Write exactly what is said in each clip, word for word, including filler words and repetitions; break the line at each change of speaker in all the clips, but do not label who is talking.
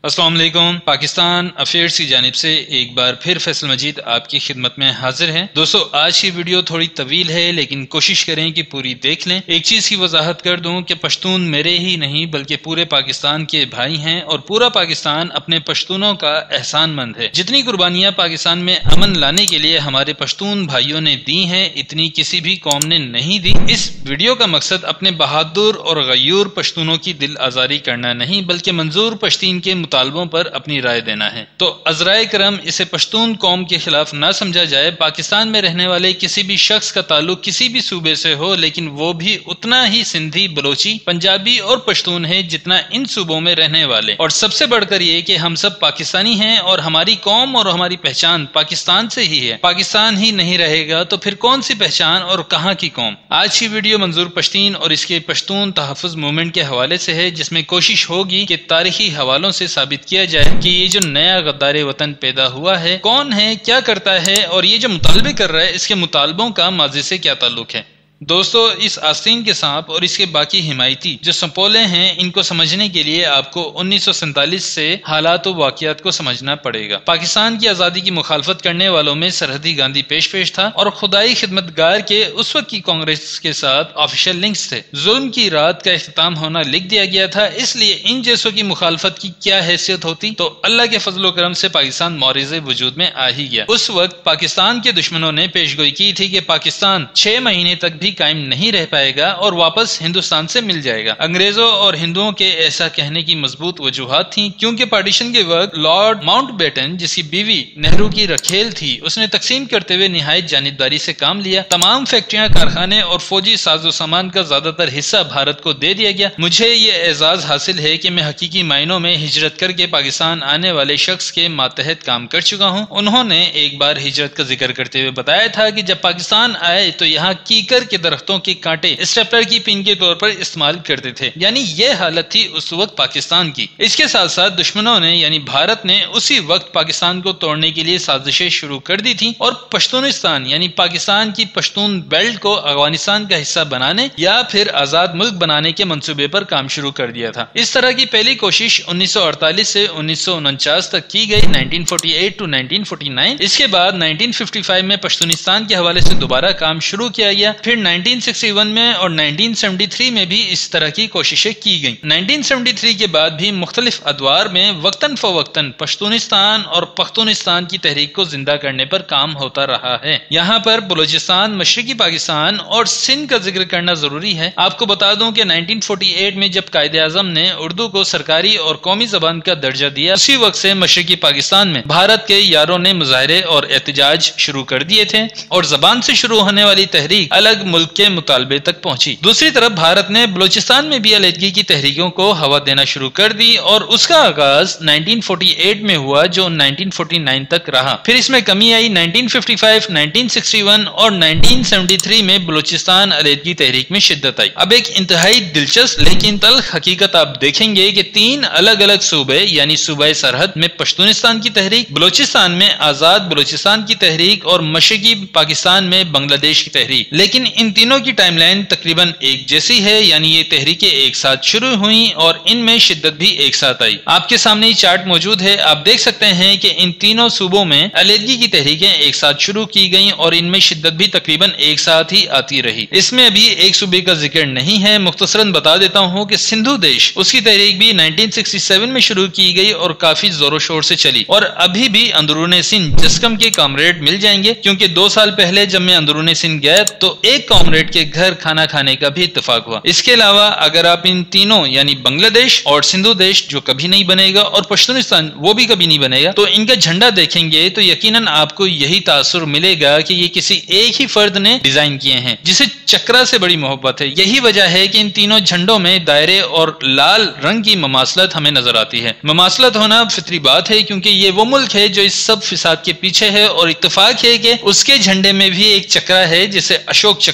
السلام علیکم۔ پاکستان افیئرز کی جانب سے ایک بار پھر فیصل مجید آپ کی خدمت میں حاضر ہے۔ دوستو آج کی ویڈیو تھوڑی طویل ہے لیکن کوشش کریں کہ پوری دیکھ لیں۔ ایک چیز کی وضاحت کر دوں کہ پشتون میرے ہی نہیں بلکہ پورے پاکستان کے بھائی ہیں اور پورا پاکستان اپنے پشتونوں کا احسان مند ہے۔ جتنی قربانیاں پاکستان میں امن لانے کے لیے ہمارے پشتون بھائیوں نے دی ہیں اتنی کسی بھی قوم نے نہیں دی۔ اس ویڈیو کا مقصد اپنے بہادر اور غیور پشتونوں کی دل آزاری کرنا نہیں بلکہ منظور پشتین کے مطالبوں پر اپنی رائے دینا ہے۔ تو عذرائے کرم اسے پشتون قوم کے خلاف نہ سمجھا جائے۔ پاکستان میں رہنے والے کسی بھی شخص کا تعلق کسی بھی صوبے سے ہو لیکن وہ بھی اتنا ہی سندھی، بلوچی، پنجابی اور پشتون ہے جتنا ان صوبوں میں رہنے والے۔ اور سب سے بڑھ کر یہ کہ ہم سب پاکستانی ہیں اور ہماری قوم اور ہماری پہچان پاکستان سے ہی ہے۔ پاکستان ہی نہیں رہے گا تو پھر کون سی پہچان اور کہاں کی قوم؟ آج کی ویڈیو منظور پشتین اور اس کے پشتون تحفظ موومنٹ کے حوالے سے ہے جس میں کوشش ہوگی کہ تاریخی حوالوں سے ثابت کیا جائے کہ یہ جو نیا غدار وطن پیدا ہوا ہے کون ہے، کیا کرتا ہے اور یہ جو مطالبے کر رہا ہے اس کے مطالبوں کا ماضی سے کیا تعلق ہے۔ دوستو اس آستین کے سانپ اور اس کے باقی حمایتی جو سپولے ہیں ان کو سمجھنے کے لیے آپ کو انیس سو سینتالیس سے حالات و واقعات کو سمجھنا پڑے گا۔ پاکستان کی آزادی کی مخالفت کرنے والوں میں سرحدی گاندھی پیش پیش تھا اور خدائی خدمتگار کے اس وقت کی کانگریس کے ساتھ آفیشل لنکس تھے۔ ظلم کی رات کا اختتام ہونا لکھ دیا گیا تھا، اس لیے ان جیسوں کی مخالفت کی کیا حیثیت ہوتی؟ تو اللہ کے فضل و کرم سے پاکستان معرض وجود میں آ ہی گیا۔ اس وقت پاکستان کے دشمنوں نے پیشگوئی کی تھی کہ پاکستان چھ مہینے تک بھی قائم نہیں رہ پائے گا اور واپس ہندوستان سے مل جائے گا۔ انگریزوں اور ہندوؤں کے ایسا کہنے کی مضبوط وجوہات تھیں کیونکہ پارٹیشن کے وقت لارڈ ماؤنٹ بیٹن جس کی بیوی نہرو کی رکھیل تھی اس نے تقسیم کرتے ہوئے نہایت جانبداری سے کام لیا۔ تمام فیکٹریاں، کارخانے اور فوجی ساز و سامان کا زیادہ تر حصہ بھارت کو دے دیا گیا۔ مجھے یہ اعزاز حاصل ہے کہ میں حقیقی معنوں میں ہجرت کر کے پاکستان آنے والے شخص کے ماتحت کام کر چکا ہوں۔ انہوں نے ایک بار ہجرت کا ذکر کرتے ہوئے بتایا تھا کہ جب پاکستان آئے تو یہاں کیکر کے درختوں کے کانٹے اسٹیپلر کی پن کے طور پر استعمال کرتے تھے، یعنی یہ حالت تھی اس وقت پاکستان کی۔ اس کے ساتھ ساتھ دشمنوں نے یعنی بھارت نے اسی وقت پاکستان کو توڑنے کے لیے سازشیں شروع کر دی تھی اور پشتونستان یعنی پاکستان کی پشتون بیلٹ کو افغانستان کا حصہ بنانے یا پھر آزاد ملک بنانے کے منصوبے پر کام شروع کر دیا تھا۔ اس طرح کی پہلی کوشش انیس سو اڑتالیس سے انیس سو انچاس تک کی گئی، nineteen forty eight to nineteen forty nine. اس کے بعد نائنٹین ففٹی فائیو میں پشتونستان کے حوالے سے دوبارہ کام شروع کیا گیا، پھر نائنٹین سکسٹی ون میں اور نائنٹین سیونٹی تھری میں بھی اس طرح کی کوششیں کی گئیں۔ نائنٹین سیونٹی تھری کے بعد بھی مختلف ادوار میں وقتاً فوقتاً پشتونستان اور پختونستان کی تحریک کو زندہ کرنے پر کام ہوتا رہا ہے۔ یہاں پر بلوچستان، مشرقی پاکستان اور سندھ کا ذکر کرنا ضروری ہے۔ آپ کو بتا دوں کہ نائنٹین فورٹی ایٹ میں جب قائد اعظم نے اردو کو سرکاری اور قومی زبان کا درجہ دیا اسی وقت سے مشرقی پاکستان میں بھارت کے یاروں نے مظاہرے اور احتجاج شروع کر دیے تھے اور زبان سے شروع ہونے والی تحریک الگ ملک کے مطالبے تک پہنچی۔ دوسری طرف بھارت نے بلوچستان میں بھی علیحدگی کی تحریکوں کو ہوا دینا شروع کر دی اور اس کا آغاز نائنٹین فورٹی ایٹ میں ہوا جو نائنٹین فورٹی نائن تک رہا۔ پھر اس میں کمی آئی nineteen fifty five, nineteen sixty one اور نائنٹین سیونٹی تھری میں بلوچستان علیحدگی تحریک میں شدت آئی۔ اب ایک انتہائی دلچسپ لیکن تلخ حقیقت آپ دیکھیں گے کہ تین الگ الگ صوبے یعنی صوبہ سرحد میں پشتونستان کی تحریک، بلوچستان میں آزاد بلوچستان کی تحریک اور مشرقی پاکستان میں بنگلہ دیش کی تحریک، لیکن ان تینوں کی ٹائم لائن تقریباً ایک جیسی ہے، یعنی یہ تحریکیں ایک ساتھ شروع ہوئیں اور ان میں شدت بھی ایک ساتھ آئی۔ آپ کے سامنے یہ چارٹ موجود ہے، آپ دیکھ سکتے ہیں کہ ان تینوں صوبوں میں علیحدگی کی تحریکیں ایک ساتھ شروع کی گئیں اور ان میں شدت بھی تقریباً ایک ساتھ ہی آتی رہی۔ اس میں ابھی ایک صوبے کا ذکر نہیں ہے، مختصراً بتا دیتا ہوں کہ سندھو دیش، اس کی تحریک بھی نائنٹین سکسٹی سیون میں شروع کی گئی اور کافی زور و شور سے چلی اور ابھی بھی اندرون سندھ جسکم کے کامریڈ مل جائیں گے، کیونکہ دو سال پہلے جب میں اندرون سندھ گیا تو ایک کامریڈ کے گھر کھانا کھانے کا بھی اتفاق ہوا۔ اس کے علاوہ اگر آپ ان تینوں یعنی بنگلہ دیش اور سندھو دیش جو کبھی نہیں بنے گا اور پشتونستان وہ بھی کبھی نہیں بنے گا تو ان کا جھنڈا دیکھیں گے تو یقیناً آپ کو یہی تاثر ملے گا کہ یہ کسی ایک ہی فرد نے ڈیزائن کیے ہیں جسے چکرا سے بڑی محبت ہے۔ یہی وجہ ہے کہ ان تینوں جھنڈوں میں دائرے اور لال رنگ کی مماثلت ہمیں نظر آتی ہے۔ مماثلت ہونا فطری بات ہے کیونکہ یہ وہ ملک ہے جو اس سب فساد کے پیچھے ہے اور اتفاق ہے کہ اس کے جھنڈے میں بھی ایک چکرا ہے جسے اشوک چکر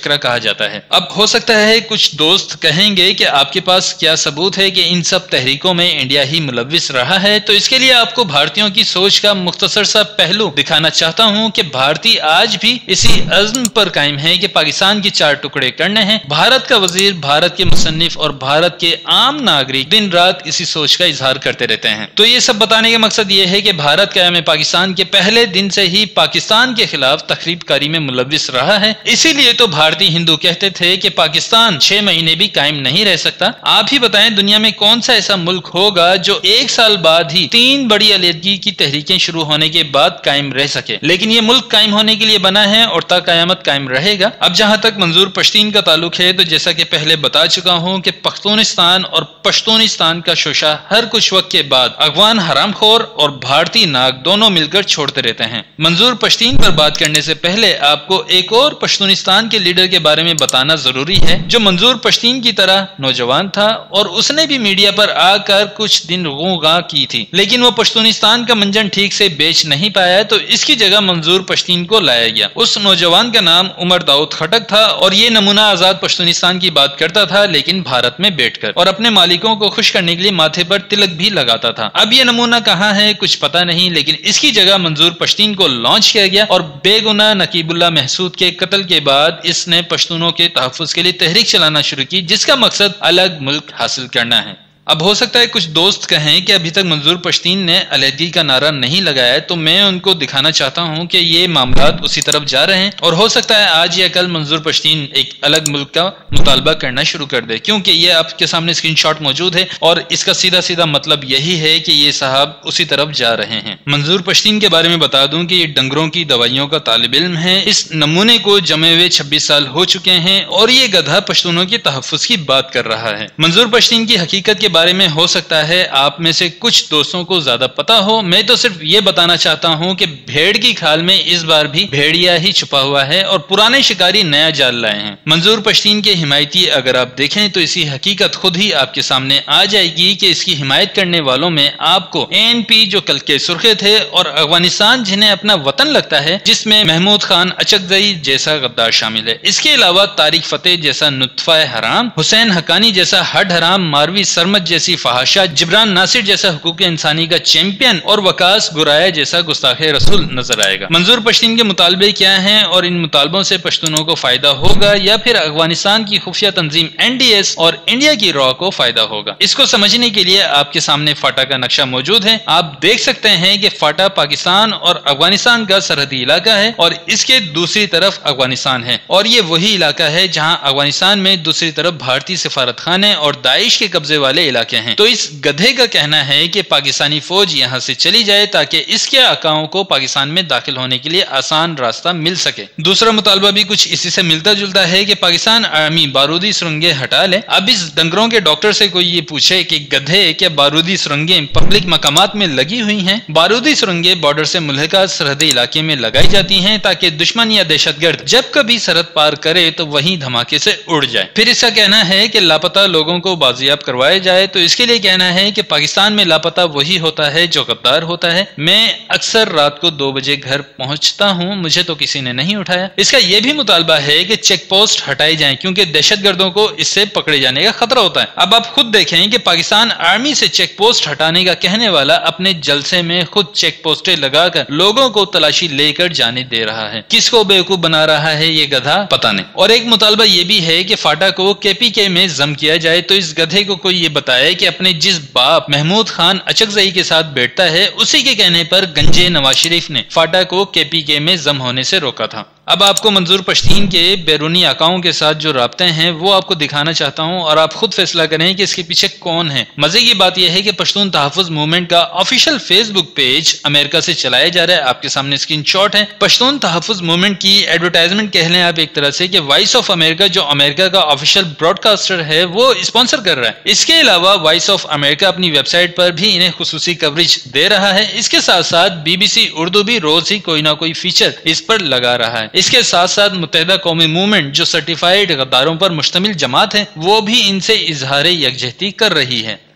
فکرہ کہا جاتا ہے۔ اب ہو سکتا ہے کچھ دوست کہیں گے کہ آپ کے پاس کیا ثبوت ہے کہ ان سب تحریکوں میں انڈیا ہی ملوث رہا ہے، تو اس کے لیے آپ کو بھارتیوں کی سوچ کا مختصر سا پہلو دکھانا چاہتا ہوں کہ بھارتی آج بھی اسی عزم پر قائم ہے کہ پاکستان کے چار ٹکڑے کرنے ہیں۔ بھارت کا وزیر، بھارت کے مصنف اور بھارت کے عام ناگرک دن رات اسی سوچ کا اظہار کرتے رہتے ہیں۔ تو یہ سب بتانے کا مقصد یہ ہے کہ بھارت قیام پاکستان کے پہلے دن سے ہی پاکستان کے خلاف تخریب کاری میں ملوث رہا ہے۔ اسی لیے تو بھارتی ہندو کہتے تھے کہ پاکستان چھ مہینے بھی قائم نہیں رہ سکتا۔ آپ ہی بتائیں دنیا میں کون سا ایسا ملک ہوگا جو ایک سال بعد ہی تین بڑی علیحدگی کی تحریکیں شروع ہونے کے بعد قائم رہ سکے؟ لیکن یہ ملک قائم ہونے کے لیے بنا ہے اور تا قیامت قائم رہے گا۔ اب جہاں تک منظور پشتین کا تعلق ہے تو جیسا کہ پہلے بتا چکا ہوں کہ پختونستان اور پشتونستان کا شوشہ ہر کچھ وقت کے بعد افغان حرام خور اور بھارتی ناگ دونوں مل کر چھوڑتے رہتے ہیں۔ منظور پشتین پر بات کرنے سے پہلے آپ کو ایک اور پشتونستان کے لیڈر کے بارے میں بتانا ضروری ہے جو منظور پشتین کی طرح نوجوان تھا اور اس نے بھی میڈیا پر آ کر کچھ دن غوغا کی تھی، لیکن وہ پشتونستان کا منجن ٹھیک سے بیچ نہیں پایا تو اس کی جگہ منظور پشتین کو لایا گیا۔ اس نوجوان کا نام عمر داؤد خٹک تھا اور یہ نمونہ آزاد پشتونستان کی بات کرتا تھا، لیکن بھارت میں بیٹھ کر، اور اپنے مالکوں کو خوش کرنے کے لیے ماتھے پر تلک بھی لگاتا تھا۔ اب یہ نمونہ کہاں ہے کچھ پتا نہیں، لیکن اس کی جگہ منظور پشتین کو لانچ کیا گیا اور بے گناہ نقیب اللہ محسود کے قتل کے بعد اس نے پشتونوں کے تحفظ کے لیے تحریک چلانا شروع کی جس کا مقصد الگ ملک حاصل کرنا ہے۔ اب ہو سکتا ہے کچھ دوست کہیں کہ ابھی تک منظور پشتین نے علیحدگی کا نعرہ نہیں لگایا، تو میں ان کو دکھانا چاہتا ہوں کہ یہ معاملات اسی طرف جا رہے ہیں اور ہو سکتا ہے آج یا کل منظور پشتین ایک الگ ملک کا مطالبہ کرنا شروع کر دے، کیونکہ یہ آپ کے سامنے اسکرین شاٹ موجود ہے اور اس کا سیدھا سیدھا مطلب یہی ہے کہ یہ صاحب اسی طرف جا رہے ہیں۔ منظور پشتین کے بارے میں بتا دوں کہ یہ ڈنگروں کی دوائیوں کا طالب علم ہے۔ اس نمونے کو جمے ہوئے چھبیس سال ہو چکے ہیں اور یہ گدھا پشتونوں کے تحفظ کی بات کر رہا ہے۔ منظور پشتین کی حقیقت کے بارے میں ہو سکتا ہے آپ میں سے کچھ دوستوں کو زیادہ پتا ہو، میں تو صرف یہ بتانا چاہتا ہوں کہ بھیڑ کی کھال میں اس بار بھی بھیڑیا ہی چھپا ہوا ہے اور پرانے شکاری نیا جال لائے ہیں۔ منظور پشتین کے حمایتی اگر آپ دیکھیں تو اسی حقیقت خود ہی آپ کے سامنے آ جائے گی کہ اس کی حمایت کرنے والوں میں آپ کو اے این پی جو کل کے سرخے تھے اور افغانستان جنہیں اپنا وطن لگتا ہے جس میں محمود خان اچکزئی جیسا غدار شامل ہے، اس کے علاوہ طارق فتح جیسا نطفہ حرام، حسین حقانی جیسا ہڈ حرام، ماروی سرمت جیسی فحاشا، جبران ناصر جیسا حقوق انسانی کا چیمپئن اور وکاس گرایا جیسا گستاخ رسول نظر آئے گا۔ منظور پشتین کے مطالبے کیا ہیں اور ان مطالبوں سے پشتونوں کو فائدہ ہوگا یا پھر افغانستان کی خفیہ تنظیم این ڈی ایس اور انڈیا کی را کو فائدہ ہوگا؟ اس کو سمجھنے کے لیے آپ کے سامنے فاٹا کا نقشہ موجود ہے۔ آپ دیکھ سکتے ہیں کہ فاٹا پاکستان اور افغانستان کا سرحدی علاقہ ہے اور اس کے دوسری طرف افغانستان ہے، اور یہ وہی علاقہ ہے جہاں افغانستان میں دوسری طرف بھارتی سفارت خانے اور داعش کے قبضے والے علاقے ہیں۔ تو اس گدھے کا کہنا ہے کہ پاکستانی فوج یہاں سے چلی جائے تاکہ اس کے آقاؤں کو پاکستان میں داخل ہونے کے لیے آسان راستہ مل سکے۔ دوسرا مطالبہ بھی کچھ اسی سے ملتا جلتا ہے کہ پاکستان آرمی بارودی سرنگیں ہٹا لے۔ اب اس ڈنگروں کے ڈاکٹر سے کوئی یہ پوچھے کہ گدھے کیا بارودی سرنگیں پبلک مقامات میں لگی ہوئی ہیں؟ بارودی سرنگیں بارڈر سے ملحقہ سرحدی علاقے میں لگائی جاتی ہیں تاکہ دشمن یا دہشت گرد جب کبھی سرحد پار کرے تو وہیں دھماکے سے اڑ جائے۔ پھر اس کا کہنا ہے کہ لاپتہ لوگوں کو بازیاب کروایا جائے، تو اس کے لیے کہنا ہے کہ پاکستان میں لاپتہ وہی ہوتا ہے جو غدار ہوتا ہے۔ میں اکثر رات کو دو بجے گھر پہنچتا ہوں، مجھے تو کسی نے نہیں اٹھایا۔ اس کا یہ بھی مطالبہ ہے کہ چیک پوسٹ ہٹائے جائیں کیونکہ دہشت گردوں کو اس سے پکڑے جانے کا خطرہ ہوتا ہے۔ اب آپ خود دیکھیں کہ پاکستان آرمی سے چیک پوسٹ ہٹانے کا کہنے والا اپنے جلسے میں خود چیک پوسٹیں لگا کر لوگوں کو تلاشی لے کر جانے دے رہا ہے۔ کس کو بیوقوف بنا رہا ہے یہ گدھا پتہ نہیں۔ اور ایک مطالبہ یہ بھی ہے کہ فاٹا کو کے پی کے میں ضم کیا جائے، تو اس گدھے کو کوئی یہ بتائے کہ اپنے جس باپ محمود خان اچکزئی کے ساتھ بیٹھتا ہے اسی کے کہنے پر گنجے نواز شریف نے فاٹا کو کے پی کے میں ضم ہونے سے روکا تھا۔ اب آپ کو منظور پشتین کے بیرونی آقاؤں کے ساتھ جو رابطے ہیں وہ آپ کو دکھانا چاہتا ہوں اور آپ خود فیصلہ کریں کہ اس کے پیچھے کون ہے۔ مزے کی بات یہ ہے کہ پشتون تحفظ موومنٹ کا آفیشیل فیس بک پیج امریکہ سے چلایا جا رہا ہے، آپ کے سامنے اسکرین شاٹ ہے۔ پشتون تحفظ موومنٹ کی ایڈورٹائزمنٹ کہہ لیں آپ ایک طرح سے کہ وائس آف امریکہ جو امریکہ کا آفیشیل براڈ کاسٹر ہے وہ اسپانسر کر رہا ہے۔ اس کے علاوہ وائس آف امریکہ اپنی ویب سائٹ پر بھی انہیں خصوصی کوریج دے رہا ہے۔ اس کے ساتھ ساتھ بی بی سی اردو بھی روز ہی کوئی نہ کوئی فیچر اس پر لگا رہا ہے۔ اس کے ساتھ ساتھ متحدہ قومی موومنٹ جو سرٹیفائیڈ غداروں پر مشتمل جماعت ہے وہ بھی ان سے اظہار یکجہتی کر رہی ہے۔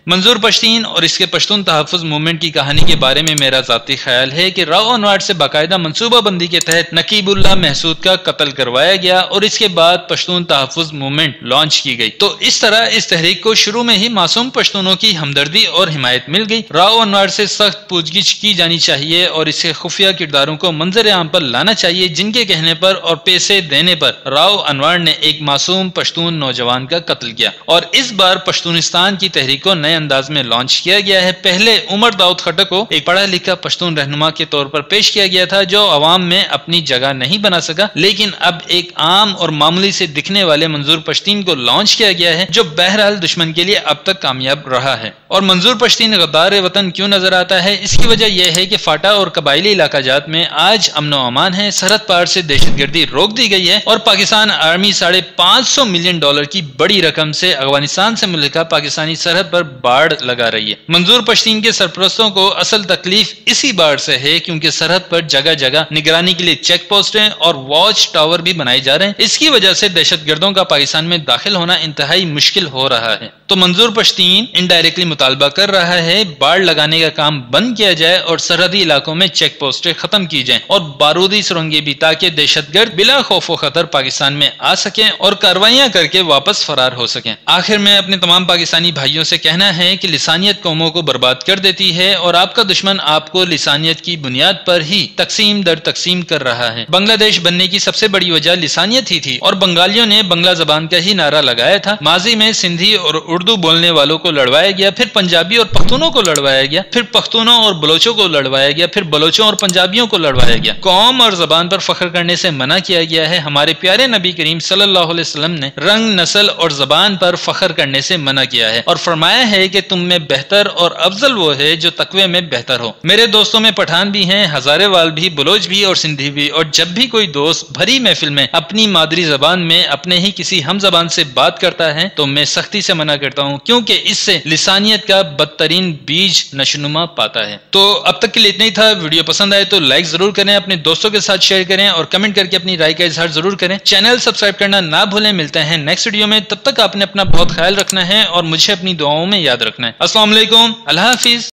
منظور پشتین اور اس کے پشتون تحفظ موومنٹ کی کہانی کے بارے میں میرا ذاتی خیال ہے کہ راؤ انوار سے باقاعدہ منصوبہ بندی کے تحت نقیب اللہ محسود کا قتل کروایا گیا اور اس کے بعد پشتون تحفظ موومنٹ لانچ کی گئی۔ تو اس طرح اس تحریک کو شروع میں ہی معصوم پشتونوں کی ہمدردی اور حمایت مل گئی۔ راؤ انوار سے سخت پوچھ گچھ کی جانی چاہیے اور اس کے خفیہ کرداروں کو منظر عام پر لانا چاہیے، جن کے کہنے پر اور پیسے دینے پر راؤ انوار نے ایک معصوم پشتون نوجوان کا قتل کیا۔ اور اس بار پشتونستان کی تحریک کو نئے انداز میں لانچ کیا گیا ہے۔ پہلے عمر داؤد خٹک کو ایک پڑھا لکھا پشتون رہنما کے طور پر پیش کیا گیا تھا جو عوام میں اپنی جگہ نہیں بنا سکا، لیکن اب ایک عام اور معمولی سے دکھنے والے منظور پشتین کو لانچ کیا گیا ہے جو بہرحال دشمن کے لیے اب تک کامیاب رہا ہے۔ اور منظور پشتین غدار وطن کیوں نظر آتا ہے؟ اس کی وجہ یہ ہے کہ فاٹا اور قبائلی علاقہ جات میں آج امن و امان ہے، سرحد پار سے دہشت گردی روک دی گئی ہے اور پاکستان آرمی ساڑھے پانچ سو ملین ڈالر کی بڑی رقم سے افغانستان سے ملکہ پاکستانی سرحد پر باڑ لگا رہی ہے۔ منظور پشتین کے سرپرستوں کو اصل تکلیف اسی باڑ سے ہے کیونکہ سرحد پر جگہ جگہ نگرانی کے لیے چیک پوسٹیں اور واچ ٹاور بھی بنائے جا رہے ہیں۔ اس کی وجہ سے دہشت گردوں کا پاکستان میں داخل ہونا انتہائی مشکل ہو رہا ہے۔ تو منظور پشتین انڈائریکٹلی مطالبہ کر رہا ہے باڑ لگانے کا کام بند کیا جائے اور سرحدی علاقوں میں چیک پوسٹیں ختم کی جائیں اور بارودی سرنگیں بھی، تاکہ دہشت گرد بلا خوف و خطر پاکستان میں آ سکیں اور کاروائیاں کر کے واپس فرار ہو سکیں۔ آخر میں اپنے تمام پاکستانی بھائیوں سے کہنا ہے کہ لسانیت قوموں کو برباد کر دیتی ہے اور آپ کا دشمن آپ کو لسانیت کی بنیاد پر ہی تقسیم در تقسیم کر رہا ہے۔ بنگلہ دیش بننے کی سب سے بڑی وجہ لسانیت ہی تھی اور بنگالیوں نے بنگلہ زبان کا ہی نعرہ لگایا تھا۔ ماضی میں سندھی اور اردو بولنے والوں کو لڑوایا گیا، پھر پنجابی اور پختونوں کو لڑوایا گیا، پھر پختونوں اور بلوچوں کو لڑوایا گیا، پھر بلوچوں اور پنجابیوں کو لڑوایا گیا۔ قوم اور زبان پر فخر کرنے سے منع کیا گیا ہے۔ ہمارے پیارے نبی کریم صلی اللہ علیہ وسلم نے رنگ، نسل اور زبان پر فخر کرنے سے منع کیا ہے اور فرمایا ہے کہ تم میں بہتر اور افضل وہ ہے جو تقوی میں بہتر ہو۔ میرے دوستوں میں پٹھان بھی ہیں، ہزارے وال بھی، بلوچ بھی اور سندھی بھی، اور جب بھی کوئی دوست بھری محفل میں اپنی مادری زبان میں اپنے ہی کسی ہم زبان سے بات کرتا ہے تو میں سختی سے منع کرتا ہوں، کیونکہ اس سے لسانیت کا بدترین بیج نشوونما پاتا ہے۔ تو اب تک کے لیے اتنا ہی تھا۔ ویڈیو پسند آئے تو لائک ضرور کریں، اپنے دوستوں کے ساتھ شیئر کریں اور کمنٹ کر کے اپنی رائے کا اظہار ضرور کریں۔ چینل سبسکرائب کرنا نہ بھولیں۔ ملتے ہیں نیکسٹ ویڈیو میں، تب تک آپ نے اپنا بہت خیال رکھنا ہے اور مجھے اپنی دعاؤں میں یاد رکھنا ہے۔ السلام علیکم، اللہ حافظ۔